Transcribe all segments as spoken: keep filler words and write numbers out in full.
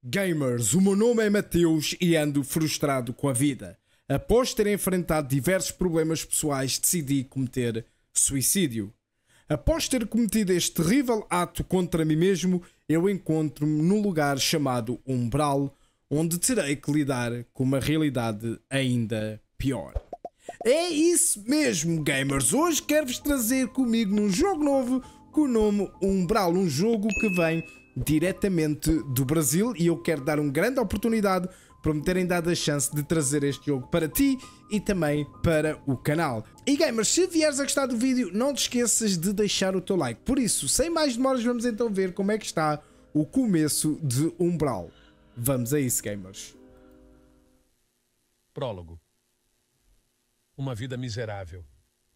Gamers, o meu nome é Mateus e ando frustrado com a vida. Após ter enfrentado diversos problemas pessoais, decidi cometer suicídio. Após ter cometido este terrível ato contra mim mesmo, eu encontro-me num lugar chamado Umbral, onde terei que lidar com uma realidade ainda pior. É isso mesmo, gamers! Hoje quero-vos trazer comigo num jogo novo com o nome Umbral, um jogo que vem diretamente do Brasil e eu quero dar uma grande oportunidade para me terem dado a chance de trazer este jogo para ti e também para o canal. E gamers, se vieres a gostar do vídeo, não te esqueças de deixar o teu like. Por isso, sem mais demoras, vamos então ver como é que está o começo de Umbral. Vamos a isso, gamers. Prólogo. Uma vida miserável.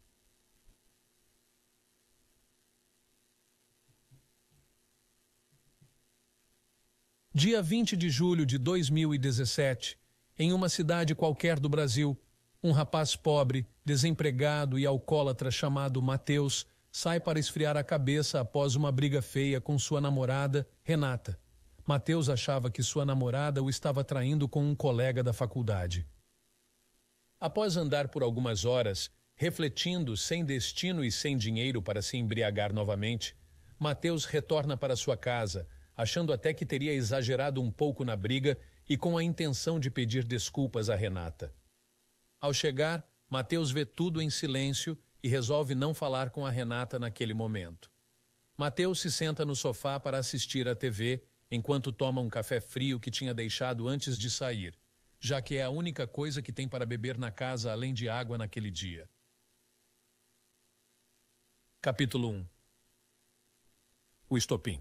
Dia vinte de julho de dois mil e dezessete, em uma cidade qualquer do Brasil, um rapaz pobre, desempregado e alcoólatra chamado Mateus sai para esfriar a cabeça após uma briga feia com sua namorada, Renata. Mateus achava que sua namorada o estava traindo com um colega da faculdade. Após andar por algumas horas, refletindo, sem destino e sem dinheiro para se embriagar novamente, Mateus retorna para sua casa, achando até que teria exagerado um pouco na briga e com a intenção de pedir desculpas a Renata. Ao chegar, Mateus vê tudo em silêncio e resolve não falar com a Renata naquele momento. Mateus se senta no sofá para assistir à T V, enquanto toma um café frio que tinha deixado antes de sair, já que é a única coisa que tem para beber na casa além de água naquele dia. Capítulo um. O estopim.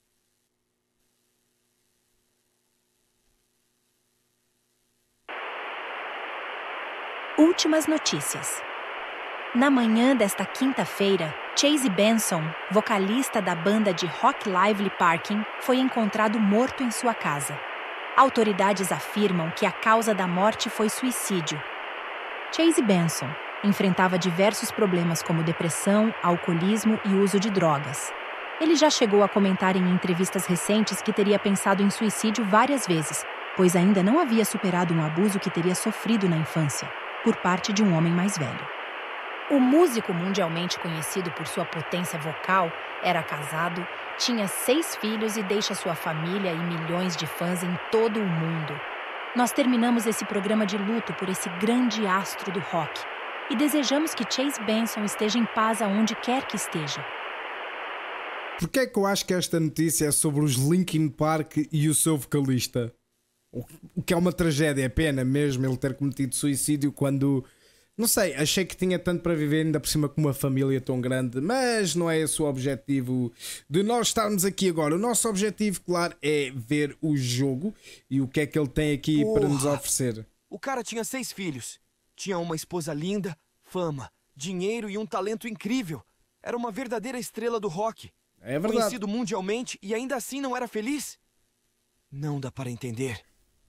Últimas notícias. Na manhã desta quinta-feira, Chase Benson, vocalista da banda de rock Lively Parking, foi encontrado morto em sua casa. Autoridades afirmam que a causa da morte foi suicídio. Chase Benson enfrentava diversos problemas como depressão, alcoolismo e uso de drogas. Ele já chegou a comentar em entrevistas recentes que teria pensado em suicídio várias vezes, pois ainda não havia superado um abuso que teria sofrido na infância, por parte de um homem mais velho. O músico mundialmente conhecido por sua potência vocal era casado, tinha seis filhos e deixa sua família e milhões de fãs em todo o mundo. Nós terminamos esse programa de luto por esse grande astro do rock e desejamos que Chase Benson esteja em paz aonde quer que esteja. Porquê é que eu acho que esta notícia é sobre os Linkin Park e o seu vocalista? O que é uma tragédia, é pena mesmo ele ter cometido suicídio quando, não sei, achei que tinha tanto para viver, ainda por cima com uma família tão grande, mas não é esse o objetivo de nós estarmos aqui agora. O nosso objetivo, claro, é ver o jogo e o que é que ele tem aqui Porra. para nos oferecer. O cara tinha seis filhos, tinha uma esposa linda, fama, dinheiro e um talento incrível. Era uma verdadeira estrela do rock. É verdade. Conhecido mundialmente e ainda assim não era feliz? Não dá para entender.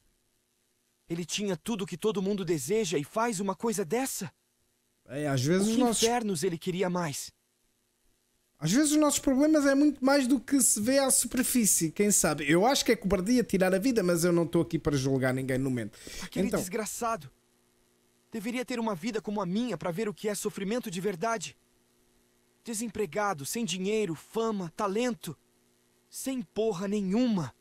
Ele tinha tudo que todo mundo deseja e faz uma coisa dessa? É, às vezes que os nossos... infernos ele queria mais? Às vezes os nossos problemas é muito mais do que se vê à superfície, quem sabe? Eu acho que é cobardia tirar a vida, mas eu não estou aqui para julgar ninguém no momento. Aquele então... desgraçado deveria ter uma vida como a minha para ver o que é sofrimento de verdade. Desempregado, sem dinheiro, fama, talento, sem porra nenhuma.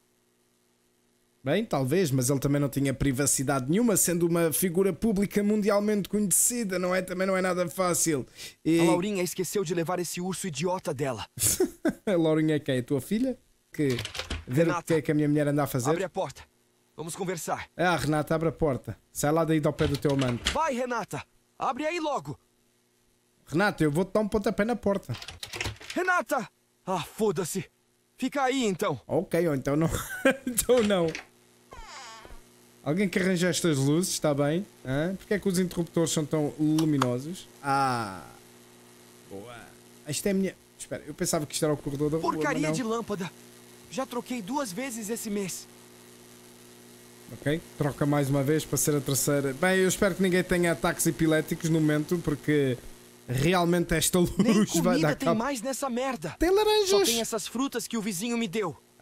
Bem, talvez, mas ele também não tinha privacidade nenhuma, sendo uma figura pública mundialmente conhecida, não é? Também não é nada fácil. E... A Laurinha esqueceu de levar esse urso idiota dela. A Laurinha é quem? A tua filha? Que... Ver Renata, o que é que a minha mulher anda a fazer? Abre a porta. Vamos conversar. Ah, Renata, abre a porta. Sai lá daí ao pé do teu amante. Vai, Renata. Abre aí logo. Renata, eu vou-te dar um pontapé na porta. Renata! Ah, foda-se. Fica aí, então. Ok, ou então não. Então não. Alguém que arranja estas luzes, está bem? Hã? Porquê é que os interruptores são tão luminosos? Ah, boa. Isto é a minha... Espera, eu pensava que isto era o corredor da rua, Porcaria de lâmpada. Já troquei duas vezes esse mês. Ok, troca mais uma vez para ser a terceira. Bem, eu espero que ninguém tenha ataques epiléticos no momento, porque realmente esta luz Nem vai comida dar tem cabo. mais nessa merda. Tem laranjas. Só tem essas frutas que o vizinho me deu.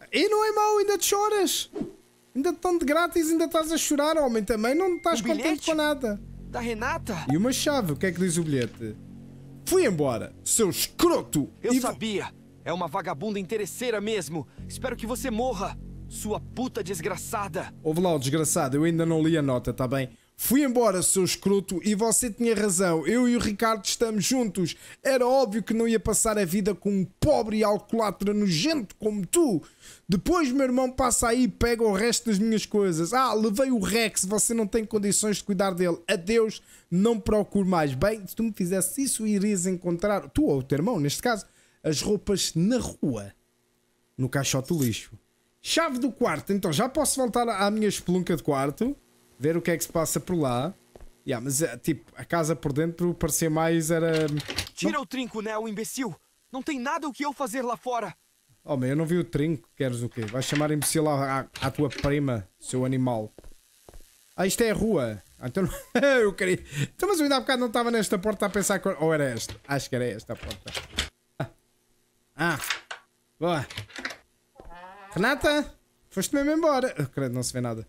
E não é mau, ainda te choras. Ainda tão de grátis, ainda estás a chorar, homem. Também não estás Um contente bilhete? com nada. Da Renata? E uma chave, o que é que diz o bilhete? Fui embora, seu escroto. Eu E vo- sabia. É uma vagabunda interesseira mesmo. Espero que você morra, sua puta desgraçada. Ouve lá, o desgraçado, eu ainda não li a nota, tá bem? Fui embora, seu escroto, e você tinha razão. Eu e o Ricardo estamos juntos. Era óbvio que não ia passar a vida com um pobre alcoólatra nojento como tu. Depois meu irmão passa aí e pega o resto das minhas coisas. Ah, levei o Rex, você não tem condições de cuidar dele. Adeus, não procure mais. Bem, se tu me fizesse isso, irias encontrar, tu ou o teu irmão, neste caso, as roupas na rua. No caixote do lixo. Chave do quarto. Então já posso voltar à minha espelunca de quarto. Ver o que é que se passa por lá. Yeah, mas tipo, a casa por dentro parecia mais era... Tira o trinco, né, o imbecil. Não tem nada o que eu fazer lá fora. Oh, man, eu não vi o trinco. Queres o quê? Vais chamar imbecil à, à, à tua prima, seu animal. Ah, isto é a rua. Ah, então eu queria... Então, mas eu ainda há bocado não estava nesta porta a pensar que... Ou era esta? Acho que era esta a porta. Ah, ah. Boa. Renata, foste mesmo embora. Oh, credo, não se vê nada.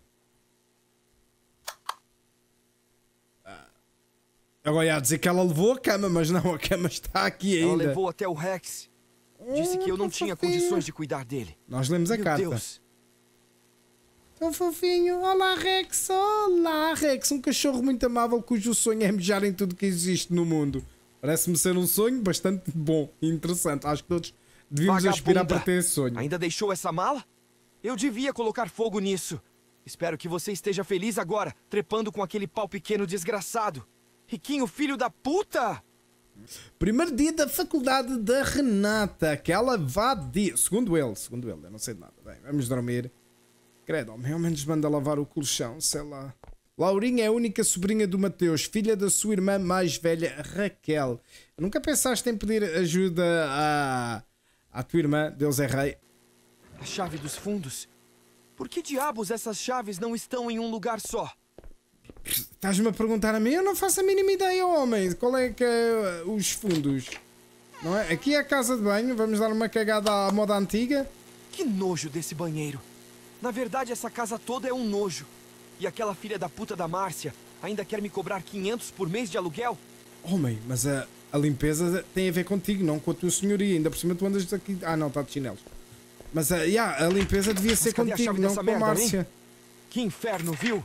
Agora ia dizer que ela levou a cama, mas não, a cama está aqui Ela ainda. levou até o Rex. Disse que eu não Hum, tinha fofinho. condições de cuidar dele. Nós lemos a Meu carta. Deus. Tão fofinho. Olá, Rex. Olá, Rex. Um cachorro muito amável cujo sonho é mijar em tudo que existe no mundo. Parece-me ser um sonho bastante bom e interessante. Acho que todos devíamos Vagabunda. aspirar para ter esse sonho. Ainda deixou essa mala? Eu devia colocar fogo nisso. Espero que você esteja feliz agora, trepando com aquele pau pequeno desgraçado. Riquinho, filho da puta! Primeiro dia da faculdade da Renata. Aquela vadia. Segundo ele, segundo ele, eu não sei de nada. Bem, vamos dormir. Credo, homem, ao menos manda lavar o colchão, sei lá. Laurinha é a única sobrinha do Mateus, filha da sua irmã mais velha, Raquel. Nunca pensaste em pedir ajuda à, à tua irmã, Deus é rei? A chave dos fundos? Por que diabos essas chaves não estão em um lugar só? Estás-me a perguntar a mim? Eu não faço a mínima ideia, homem. Qual é que é uh, os fundos? Não é? Aqui é a casa de banho. Vamos dar uma cagada à moda antiga. Que nojo desse banheiro. Na verdade, essa casa toda é um nojo. E aquela filha da puta da Márcia ainda quer me cobrar quinhentos por mês de aluguel? Homem, mas a, a limpeza tem a ver contigo, não com a tua senhoria. Ainda por cima tu andas aqui... Ah, não, está de chinelos. Mas uh, yeah, a limpeza devia ser cadê a contigo, chave não dessa com a merda, Márcia. hein? Que inferno, viu?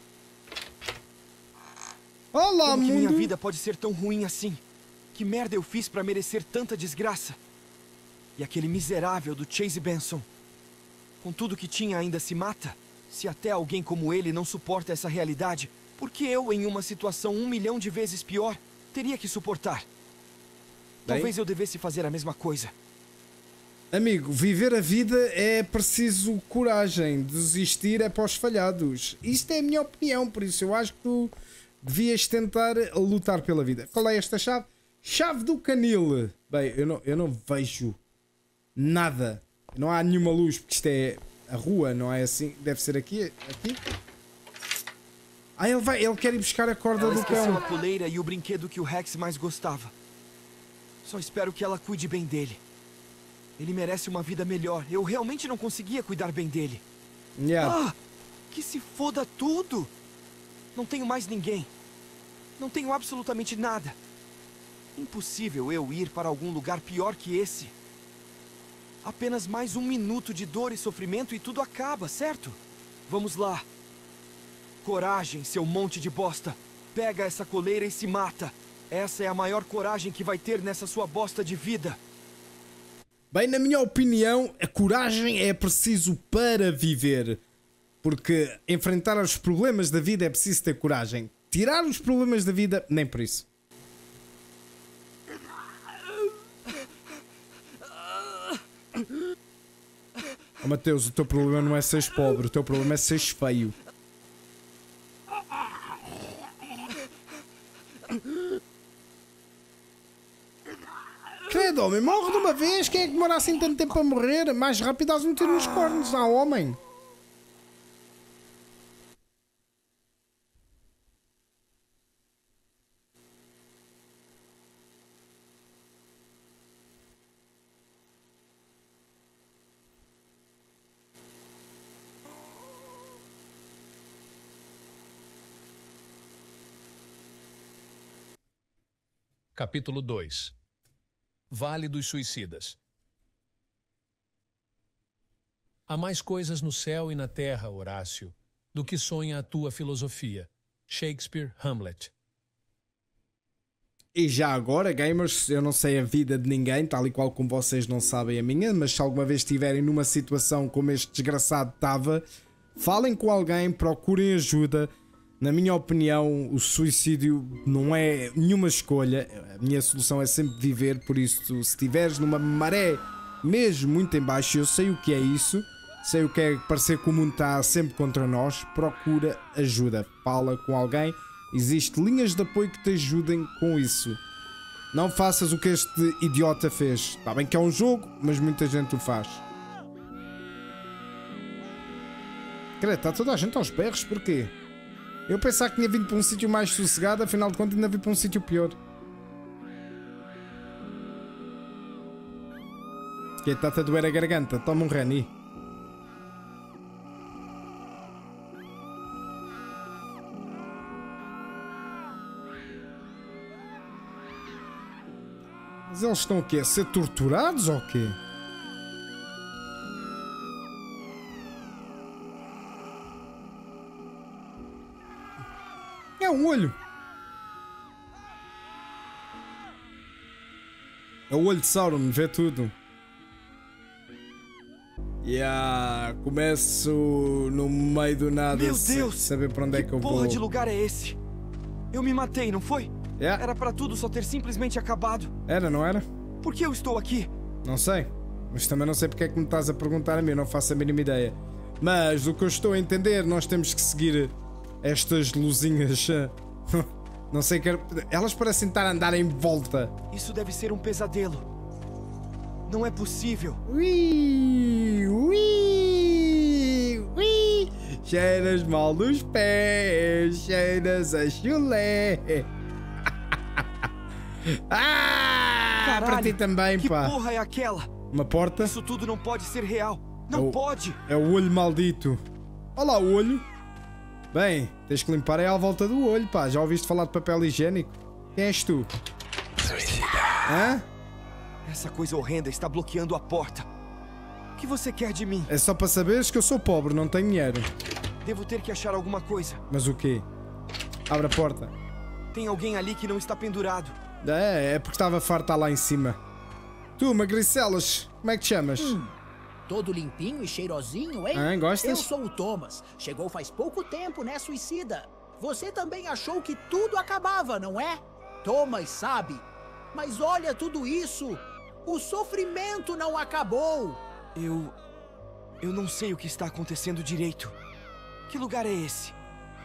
Olá, Como que mundo! minha vida pode ser tão ruim assim? Que merda eu fiz pra merecer tanta desgraça? E aquele miserável do Chase Benson. Com tudo que tinha ainda se mata? Se até alguém como ele não suporta essa realidade, por que eu, em uma situação um milhão de vezes pior, teria que suportar? Talvez eu devesse fazer a mesma coisa. Amigo, viver a vida é preciso coragem. Desistir é para os falhados. Isto é a minha opinião, por isso eu acho que tu devias tentar lutar pela vida. Qual é esta chave? Chave do canil. Bem, eu não, eu não vejo nada. Não há nenhuma luz, porque isto é a rua, não é assim? Deve ser aqui. aqui. Ah, ele, vai, ele quer ir buscar a corda Ela do esqueceu cão. a coleira e o brinquedo que o Rex mais gostava. Só espero que ela cuide bem dele. Ele merece uma vida melhor. Eu realmente não conseguia cuidar bem dele. Yeah. Ah! Que se foda tudo! Não tenho mais ninguém. Não tenho absolutamente nada. Impossível eu ir para algum lugar pior que esse. Apenas mais um minuto de dor e sofrimento e tudo acaba, certo? Vamos lá. Coragem, seu monte de bosta. Pega essa coleira e se mata. Essa é a maior coragem que vai ter nessa sua bosta de vida. Bem, na minha opinião, a coragem é preciso para viver. Porque enfrentar os problemas da vida é preciso ter coragem. Tirar os problemas da vida, nem por isso. Oh, Mateus, o teu problema não é seres pobre, o teu problema é seres feio. Credo, homem, morre de uma vez. Quem é que demora assim tanto tempo a morrer? Mais rápido dás um tiro nos cornos, ah, homem. Capítulo dois. Vale dos Suicidas. Há mais coisas no céu e na terra, Horácio, do que sonha a tua filosofia. Shakespeare, Hamlet. E já agora, gamers, eu não sei a vida de ninguém, tal e qual como vocês não sabem a minha, mas se alguma vez estiverem numa situação como este desgraçado estava, falem com alguém, procurem ajuda. Na minha opinião, o suicídio não é nenhuma escolha. A minha solução é sempre viver, por isso, se estiveres numa maré mesmo muito em baixo, eu sei o que é isso, sei o que é parecer que o mundo está sempre contra nós, procura ajuda, fala com alguém. Existem linhas de apoio que te ajudem com isso. Não faças o que este idiota fez. Está bem que é um jogo, mas muita gente o faz. Credo, está toda a gente aos berros, porquê? Eu pensava que tinha vindo para um sítio mais sossegado, afinal de contas ainda vim para um sítio pior. Que está-te a doer a garganta, toma um Rani. Mas eles estão o quê? A ser torturados ou o quê? É um olho. É o olho de Sauron, vê tudo. Yeah, começo no meio do nada. Meu Deus! Saber para onde é que eu vou. Que porra de lugar é esse? Eu me matei, não foi? Yeah. Era pra tudo só ter simplesmente acabado. Era, não era? Por que eu estou aqui? Não sei. Mas também não sei porque é que me estás a perguntar a mim. Eu não faço a mínima ideia. Mas o que eu estou a entender, nós temos que seguir estas luzinhas. Não sei, que elas parecem estar a andar em volta. Isso deve ser um pesadelo. Não é possível. Ui, ui, ui. Cheiras mal dos pés, cheiras a chulé. Ah, caralho, para ti também, que pá. Que porra é aquela? Uma porta? Isso tudo não pode ser real. Não é o, pode. É o olho maldito. Olha lá o olho. Bem, tens que limpar aí à volta do olho, pá. Já ouviste falar de papel higiênico? Quem és tu? Hã? Essa coisa horrenda está bloqueando a porta. O que você quer de mim? É só para saberes que eu sou pobre, não tenho dinheiro. Devo ter que achar alguma coisa. Mas o quê? Abre a porta. Tem alguém ali que não está pendurado. É, é porque estava farto de estar lá em cima. Tu, Magricelas, como é que te chamas? Hum, todo limpinho e cheirosinho, hein? Ah, gostas? Eu sou o Thomas. Chegou faz pouco tempo, né, suicida? Você também achou que tudo acabava, não é? Thomas sabe. Mas olha tudo isso. O sofrimento não acabou. Eu... Eu não sei o que está acontecendo direito. Que lugar é esse?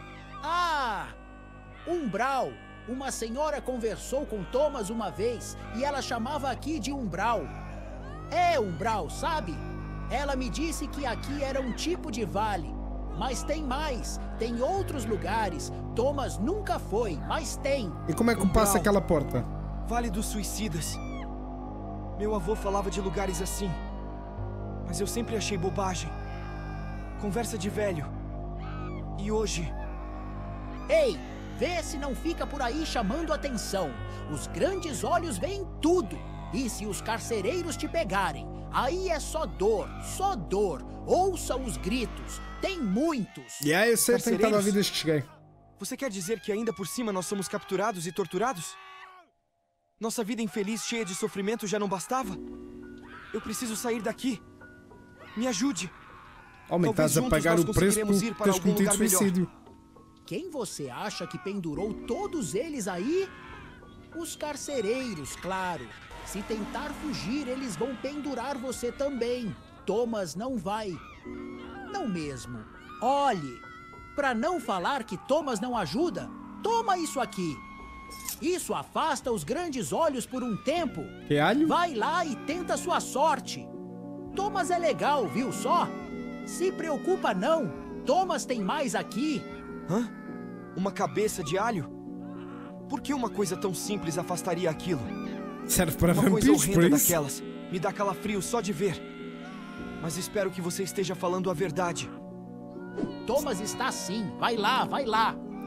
Ah! Umbral. Uma senhora conversou com Thomas uma vez e ela chamava aqui de Umbral. É Umbral, sabe? Ela me disse que aqui era um tipo de vale. Mas tem mais. Tem outros lugares. Thomas nunca foi, mas tem. E como é que Umbral. passa aquela porta? Vale dos Suicidas. Meu avô falava de lugares assim. Mas eu sempre achei bobagem. Conversa de velho. E hoje... Ei, vê se não fica por aí chamando atenção. Os grandes olhos veem tudo. E se os carcereiros te pegarem, aí é só dor, só dor. Ouça os gritos. Tem muitos. E aí, eu sei, tenho estado a ouvir desde que cheguei. Você quer dizer que ainda por cima nós somos capturados e torturados? Nossa vida infeliz, cheia de sofrimento, já não bastava? Eu preciso sair daqui. Me ajude. Homem, estás a pagar o preço por teres cometido suicídio. Quem você acha que pendurou todos eles aí? Os carcereiros, claro. Se tentar fugir, eles vão pendurar você também. Thomas não vai. Não mesmo. Olhe, para não falar que Thomas não ajuda, toma isso aqui. Isso afasta os grandes olhos por um tempo. Que alho? Vai lá e tenta sua sorte. Thomas é legal, viu só? Se preocupa não. Thomas tem mais aqui. Hã? Uma cabeça de alho? Por que uma coisa tão simples afastaria aquilo? Serve para uma vampiros, coisa por horrenda isso? daquelas. Me dá calafrio só de ver. Mas espero que você esteja falando a verdade. Thomas está sim. Vai lá, vai lá.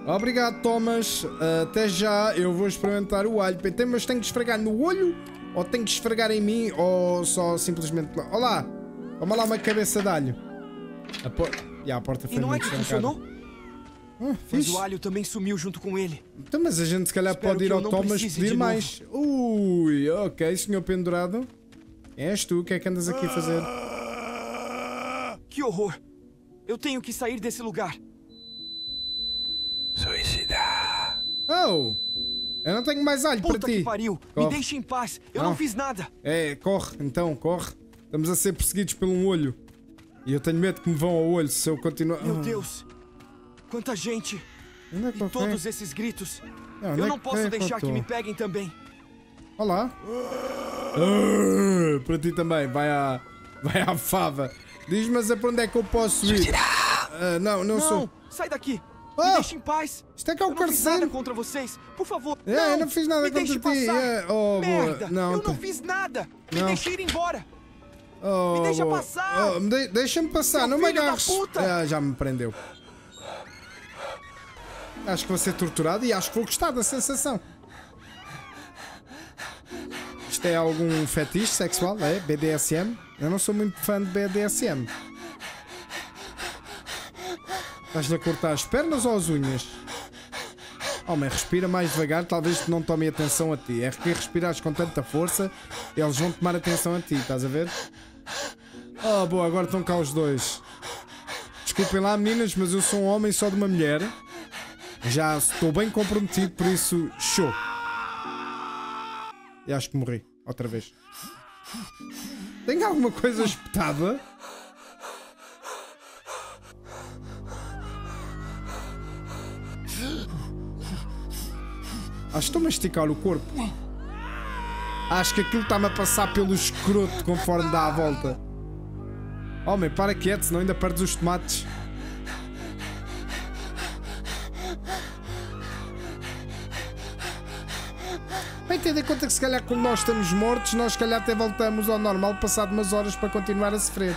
Obrigado, Thomas. Até já. Eu vou experimentar o alho. Mas tenho que esfregar no olho? Ou tenho que esfregar em mim? Ou só simplesmente... Olá! Toma lá uma cabeça de alho. A, por... yeah, a porta foi e não muito é que funcionou? Ah, Mas o alho também sumiu junto com ele. Então, mas a gente se calhar Espero pode ir ao Thomas pedir mais. Ui, ok, senhor pendurado. És tu, o que é que andas aqui a fazer? Que horror! Eu tenho que sair desse lugar. Suicidar. Oh! Eu não tenho mais alho Puta para ti. que pariu! Corre. Me deixe em paz! Eu Não. não fiz nada! É, corre, então, corre. Estamos a ser perseguidos por um olho. E eu tenho medo que me vão ao olho se eu continuar. Meu Ah. Deus! Quanta gente! Onde é que E eu todos fui? esses gritos! Não, onde Eu é não que- posso onde é que eu deixar que tô? me peguem também! Olá. Ah, para ti também, vai à, vai à fava. Diz-me, mas é para onde é que eu posso ir? Ah, não, não, Não! sou. Sai daqui! Oh! Me deixe em paz! Isto é que é o Eu não fiz nada carceiro. contra vocês! Por favor! É, não! eu não fiz nada me contra deixe ti. passar. É, oh, Merda! boa. Não, eu tá- não fiz nada! Me Não. deixe ir embora! Oh, Me deixa boa. passar. Oh, me de- Deixa-me passar, Seu não me filho da agarres. puta. Ah, já me prendeu. Acho que vou ser torturado e acho que vou gostar da sensação. Isto é algum fetiche sexual? É? B D S M? Eu não sou muito fã de B D S M. Estás-lhe a cortar as pernas ou as unhas? Homem, respira mais devagar, talvez não tomem atenção a ti. É que respirares com tanta força, eles vão tomar atenção a ti, estás a ver? Oh, boa, agora estão cá os dois. Desculpem lá, meninas, mas eu sou um homem só de uma mulher. Já estou bem comprometido, por isso, show. E acho que morri, outra vez. Tem alguma coisa espetada? Acho que estou-me a esticar o corpo. Acho que aquilo está-me a passar pelo escroto conforme dá a volta. Homem, para quieto, senão ainda perdes os tomates. Bem, tendo em conta que se calhar quando nós estamos mortos, nós se calhar até voltamos ao normal passado umas horas para continuar a sofrer.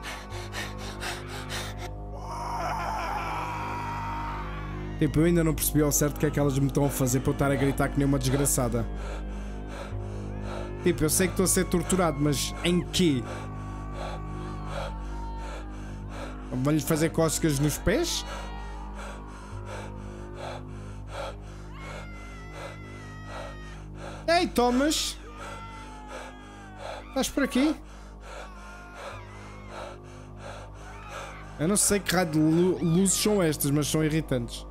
Tipo, eu ainda não percebi ao certo o que é que elas me estão a fazer para eu estar a gritar que nem uma desgraçada. Tipo, eu sei que estou a ser torturado, mas em quê? Vão-lhe fazer cócegas nos pés? Ei, Thomas! Estás por aqui? Eu não sei que raio de lu- luzes são estas, mas são irritantes.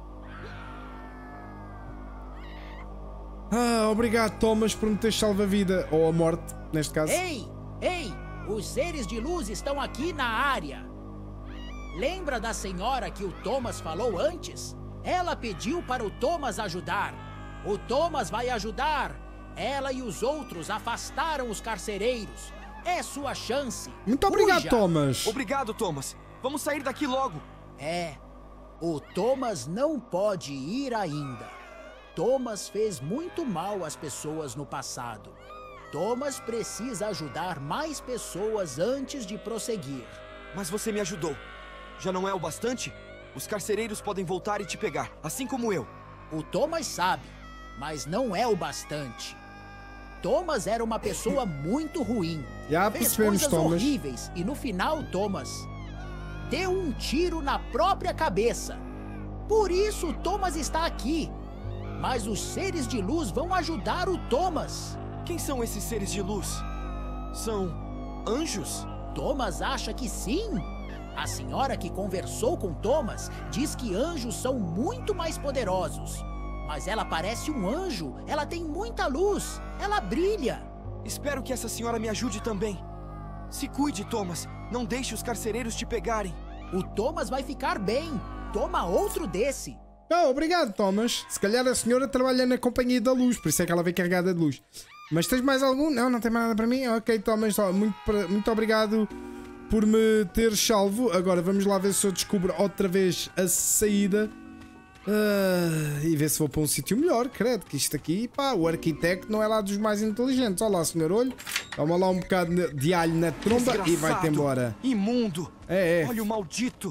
Ah, obrigado, Thomas, por me teres salvo a vida. Ou a morte, neste caso. Ei, ei, os seres de luz estão aqui na área. Lembra da senhora que o Thomas falou antes? Ela pediu para o Thomas ajudar. O Thomas vai ajudar. Ela e os outros afastaram os carcereiros. É sua chance. Muito obrigado, Fuja. Thomas. Obrigado, Thomas! Vamos sair daqui logo! É, o Thomas não pode ir ainda. Thomas fez muito mal às pessoas no passado. Thomas precisa ajudar mais pessoas antes de prosseguir. Mas você me ajudou. Já não é o bastante? Os carcereiros podem voltar e te pegar, assim como eu. O Thomas sabe, mas não é o bastante. Thomas era uma pessoa muito ruim. Já Fez percebemos, coisas Thomas. horríveis e no final Thomas deu um tiro na própria cabeça. Por isso Thomas está aqui. Mas os seres de luz vão ajudar o Thomas. Quem são esses seres de luz? São anjos? Thomas acha que sim. A senhora que conversou com Thomas diz que anjos são muito mais poderosos. Mas ela parece um anjo. Ela tem muita luz. Ela brilha. Espero que essa senhora me ajude também. Se cuide, Thomas. Não deixe os carcereiros te pegarem. O Thomas vai ficar bem. Toma outro desse. Oh, obrigado, Thomas. Se calhar a senhora trabalha na companhia da luz, por isso é que ela veio carregada de luz. Mas tens mais algum? Não, não tem mais nada para mim? Ok, Thomas, muito, muito obrigado por me ter salvo. Agora vamos lá ver se eu descubro outra vez a saída. Uh, e ver se vou para um sítio melhor, credo, que isto aqui, pá, o arquiteto não é lá dos mais inteligentes. Olá, senhor olho. Toma lá um bocado de alho na tromba e vai-te Desgraçado, embora. Imundo! É, é. Olha o maldito!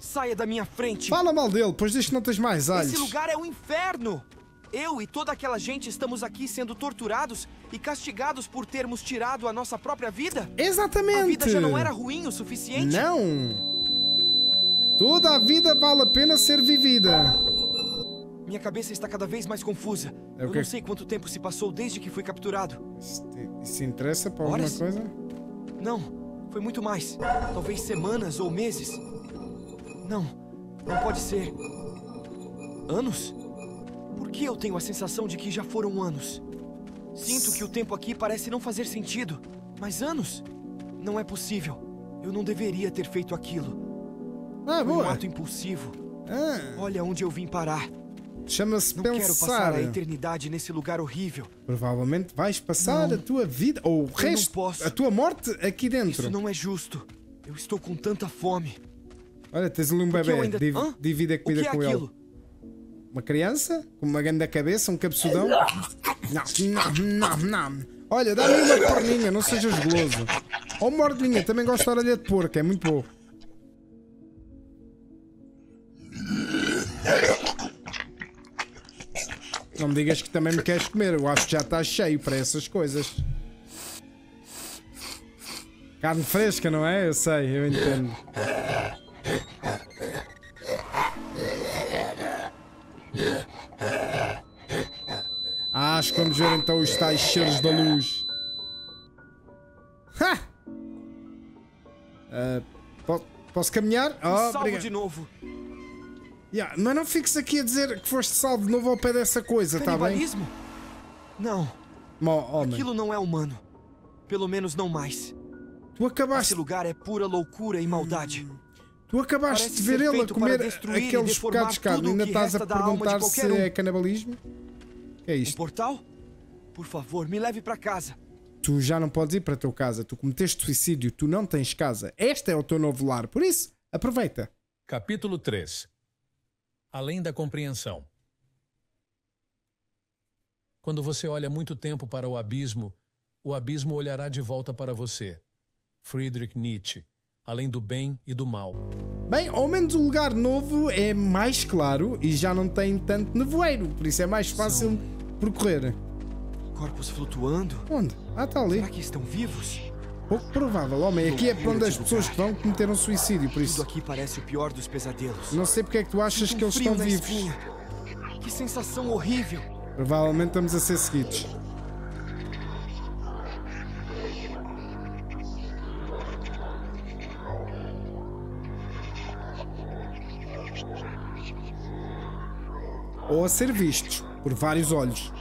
Saia da minha frente! Fala mal dele, pois diz que não tens mais alhos. Esse lugar é um inferno! Eu e toda aquela gente estamos aqui sendo torturados e castigados por termos tirado a nossa própria vida? Exatamente! A vida já não era ruim o suficiente? Não! Toda a vida vale a pena ser vivida. Minha cabeça está cada vez mais confusa. É o Eu quê? não sei quanto tempo se passou desde que fui capturado. Isso, isso interessa para alguma Horas? coisa? Não, foi muito mais. Talvez semanas ou meses. Não, não pode ser. Anos? Por que eu tenho a sensação de que já foram anos? Sinto que o tempo aqui parece não fazer sentido. Mas anos? Não é possível. Eu não deveria ter feito aquilo. Ah, Foi um boa! ato impulsivo. Ah, Olha onde eu vim parar. chama-se Não quero passar pensar. a eternidade nesse lugar horrível. Provavelmente vais passar Não. a tua vida, ou o não resto, posso. a tua morte aqui dentro. Isso não é justo. Eu estou com tanta fome. Olha, tens ali um que eu bebê, ainda- div- Hã? divide a O que comida é com aquilo? ele. Uma criança, com uma grande cabeça, um cabeçudão. Não, não, não, não. Olha, dá-me uma perninha, não sejas goloso. Ou uma orelhinha, também gosto de orelha de porco, é muito bom. Não me digas que também me queres comer, eu acho que já estás cheio para essas coisas. Carne fresca, não é? Eu sei, eu entendo. Ah, acho que vamos ver então os tais cheiros da luz. Ha! Ah, po- posso caminhar? Oh, Salvo obrigado. de novo. Yeah, mas não fiques aqui a dizer que foste salvo de novo ao pé dessa coisa, tá bem? Canibalismo? Não, Mo- homem, aquilo não é humano. Pelo menos não mais. tu acabaste, Esse lugar é pura loucura e maldade. tu acabaste parece de ver ser ele a feito comer para destruir e aqueles deformar bocados de carne. tudo o Ainda que estás a resta da alma de perguntar se qualquer um. é canibalismo? Que é Um isto? portal? Por favor, me leve para casa. Tu já não podes ir para a tua casa. Tu cometeste suicídio. Tu não tens casa. Este é o teu novo lar. Por isso, aproveita. Capítulo três. Além da compreensão. Quando você olha muito tempo para o abismo, o abismo olhará de volta para você. Friedrich Nietzsche. Além do bem e do mal. Bem, ao menos o lugar novo é mais claro e já não tem tanto nevoeiro. Por isso é mais fácil percorrer. Corpos flutuando? Onde? Ah, está ali. Será que estão vivos? Pouco provável. Homem, aqui é para onde as pessoas que vão cometeram suicídio. Por Tudo isso, aqui parece o pior dos pesadelos. não sei porque é que tu achas Sinto que um eles frio estão na vivos. espinha. Que sensação horrível. Provavelmente estamos a ser seguidos. Ou a ser vistos por vários olhos.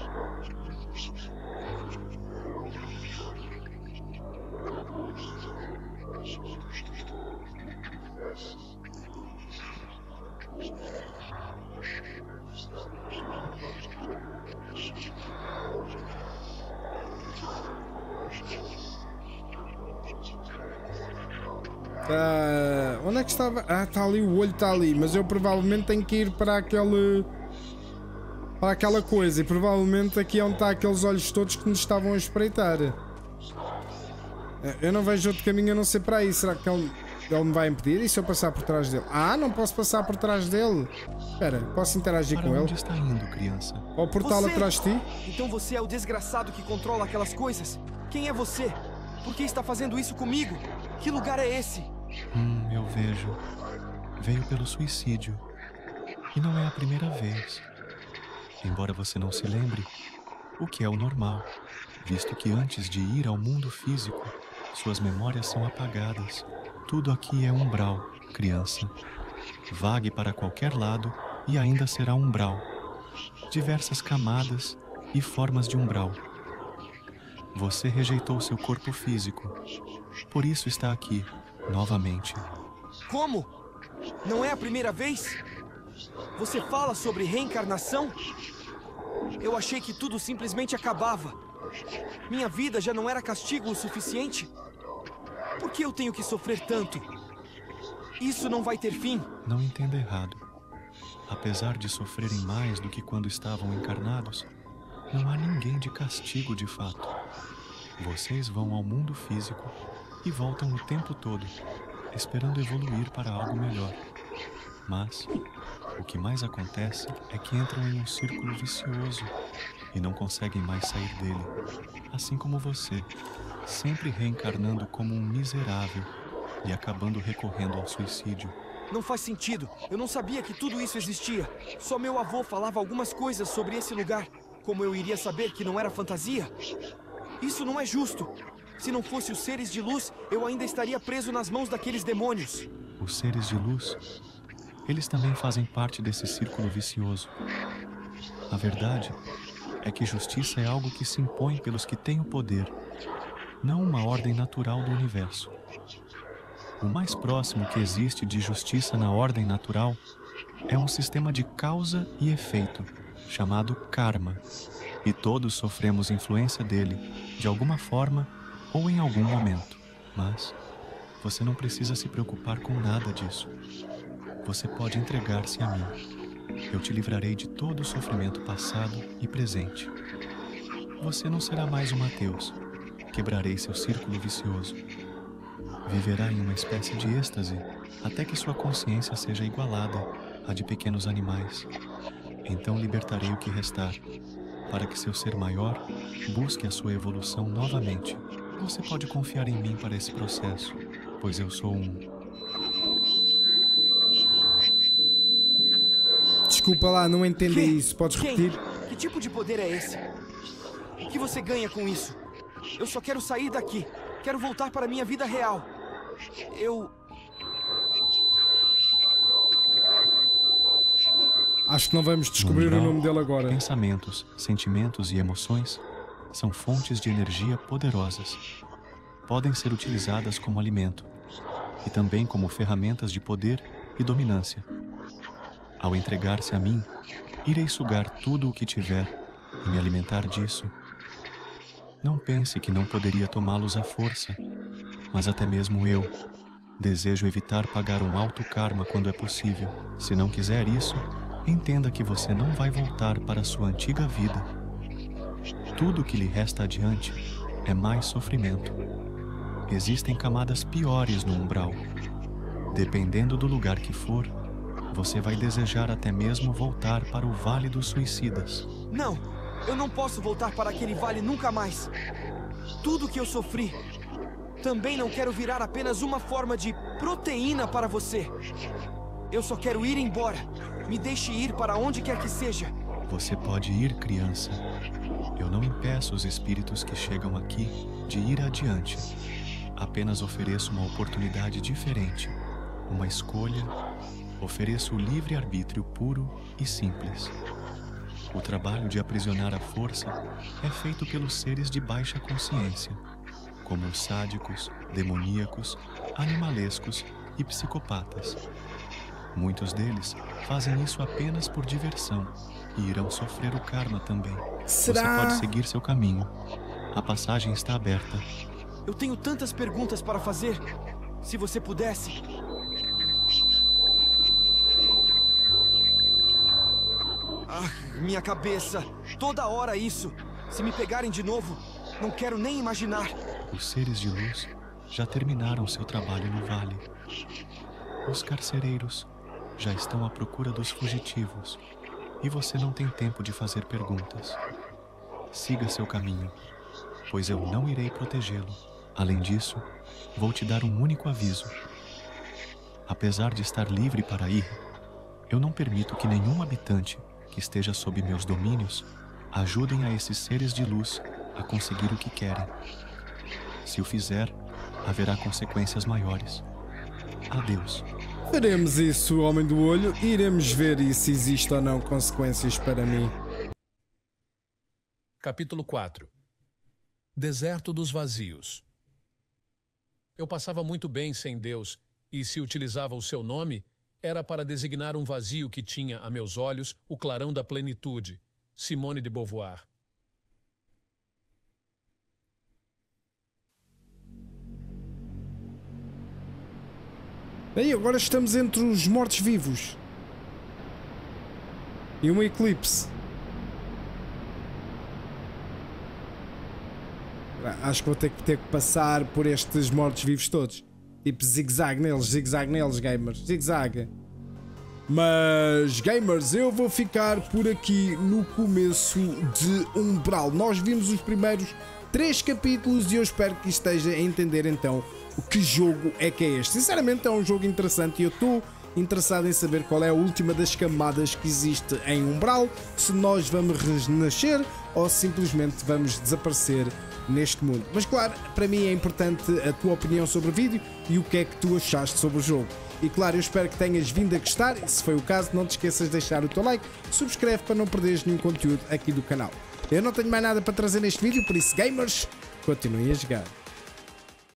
Ah, onde é que estava? Ah, está ali, o olho está ali. Mas eu provavelmente tenho que ir para aquele... Para aquela coisa. E provavelmente aqui é onde está aqueles olhos todos que nos estavam a espreitar. Ah, eu não vejo outro caminho a não ser para aí. Será que ele, ele me vai impedir? E se eu passar por trás dele? Ah, não posso passar por trás dele. Espera, posso interagir Para com onde ele? está indo, criança? Ou o portal Você? atrás de ti? Então você é o desgraçado que controla aquelas coisas? Quem é você? Por que está fazendo isso comigo? Que lugar é esse? Hum, eu vejo. Veio pelo suicídio. E não é a primeira vez. Embora você não se lembre, o que é o normal, visto que antes de ir ao mundo físico, suas memórias são apagadas. Tudo aqui é umbral, criança. Vague para qualquer lado e ainda será umbral. Diversas camadas e formas de umbral. Você rejeitou seu corpo físico. Por isso está aqui, novamente. Como? Não é a primeira vez? Você fala sobre reencarnação? Eu achei que tudo simplesmente acabava. Minha vida já não era castigo o suficiente? Por que eu tenho que sofrer tanto? Isso não vai ter fim. Não entenda errado. Apesar de sofrerem mais do que quando estavam encarnados, não há ninguém de castigo de fato. Vocês vão ao mundo físico e voltam o tempo todo, esperando evoluir para algo melhor. Mas o que mais acontece é que entram em um círculo vicioso e não conseguem mais sair dele, assim como você, sempre reencarnando como um miserável e acabando recorrendo ao suicídio. Não faz sentido. Eu não sabia que tudo isso existia. Só meu avô falava algumas coisas sobre esse lugar. Como eu iria saber que não era fantasia? Isso não é justo. Se não fosse os seres de luz, eu ainda estaria preso nas mãos daqueles demônios. Os seres de luz, eles também fazem parte desse círculo vicioso. A verdade é que justiça é algo que se impõe pelos que têm o poder, não uma ordem natural do universo. O mais próximo que existe de justiça na ordem natural é um sistema de causa e efeito, chamado karma, e todos sofremos influência dele, de alguma forma ou em algum momento. Mas você não precisa se preocupar com nada disso. Você pode entregar-se a mim. Eu te livrarei de todo o sofrimento passado e presente. Você não será mais um Mateus. Quebrarei seu círculo vicioso. Viverá em uma espécie de êxtase até que sua consciência seja igualada à de pequenos animais. Então libertarei o que restar, para que seu ser maior busque a sua evolução novamente. Você pode confiar em mim para esse processo, pois eu sou um... Desculpa lá, não entendi Que? isso. Podes Quem? repetir? Que tipo de poder é esse? O que você ganha com isso? Eu só quero sair daqui. Quero voltar para a minha vida real. Eu... Acho que não vamos descobrir No geral, o nome dele agora. Pensamentos, sentimentos e emoções são fontes de energia poderosas. Podem ser utilizadas como alimento e também como ferramentas de poder e dominância. Ao entregar-se a mim, irei sugar tudo o que tiver e me alimentar disso. Não pense que não poderia tomá-los à força, mas até mesmo eu desejo evitar pagar um alto karma quando é possível. Se não quiser isso, entenda que você não vai voltar para a sua antiga vida. Tudo que lhe resta adiante é mais sofrimento. Existem camadas piores no umbral. Dependendo do lugar que for, você vai desejar até mesmo voltar para o Vale dos Suicidas. Não! Eu não posso voltar para aquele vale nunca mais. Tudo que eu sofri. Também não quero virar apenas uma forma de proteína para você. Eu só quero ir embora. Me deixe ir para onde quer que seja. Você pode ir, criança. Eu não impeço os espíritos que chegam aqui de ir adiante. Apenas ofereço uma oportunidade diferente, uma escolha. Ofereço o livre-arbítrio puro e simples. O trabalho de aprisionar a força é feito pelos seres de baixa consciência, como os sádicos, demoníacos, animalescos e psicopatas. Muitos deles fazem isso apenas por diversão e irão sofrer o karma também. Será? Você pode seguir seu caminho. A passagem está aberta. Eu tenho tantas perguntas para fazer. Se você pudesse... Ah, minha cabeça! Toda hora isso! Se me pegarem de novo, não quero nem imaginar. Os seres de luz já terminaram seu trabalho no vale. Os carcereiros já estão à procura dos fugitivos e você não tem tempo de fazer perguntas. Siga seu caminho, pois eu não irei protegê-lo. Além disso, vou te dar um único aviso. Apesar de estar livre para ir, eu não permito que nenhum habitante que esteja sob meus domínios ajudem a esses seres de luz a conseguir o que querem. Se o fizer, haverá consequências maiores. Adeus. Faremos isso, Homem do Olho, e iremos ver se existe ou não consequências para mim. Capítulo quatro. Deserto dos vazios. Eu passava muito bem sem Deus, e se utilizava o seu nome, era para designar um vazio que tinha, a meus olhos, o clarão da plenitude. Simone de Beauvoir. Bem, agora estamos entre os mortos-vivos e um eclipse. Acho que vou ter que, ter que passar por estes mortos-vivos todos. Tipo zigue-zague neles, zigue-zague neles, gamers. Zigue-zague. Mas, gamers, eu vou ficar por aqui no começo de Umbral. Nós vimos os primeiros três capítulos e eu espero que esteja a entender então o que jogo é que é este. Sinceramente é um jogo interessante e eu estou interessado em saber qual é a última das camadas que existe em Umbral, se nós vamos renascer ou simplesmente vamos desaparecer neste mundo. Mas claro, para mim é importante a tua opinião sobre o vídeo e o que é que tu achaste sobre o jogo. E claro, eu espero que tenhas vindo a gostar e se foi o caso, não te esqueças de deixar o teu like, subscreve para não perderes nenhum conteúdo aqui do canal. Eu não tenho mais nada para trazer neste vídeo, por isso gamers, continuem a jogar.